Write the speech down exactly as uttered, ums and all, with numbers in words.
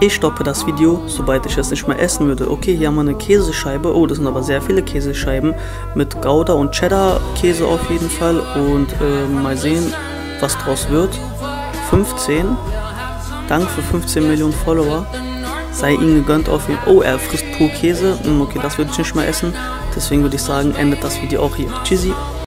Ich stoppe das Video, sobald ich es nicht mehr essen würde. Okay, hier haben wir eine Käsescheibe. Oh, das sind aber sehr viele Käsescheiben. Mit Gouda und Cheddar-Käse auf jeden Fall. Und äh, mal sehen, was draus wird. fünfzehn. Dank für fünfzehn Millionen Follower. Sei ihm gegönnt auf jeden Fall. Oh, er frisst pur Käse. Okay, das würde ich nicht mehr essen. Deswegen würde ich sagen, endet das Video auch hier. Tschüssi.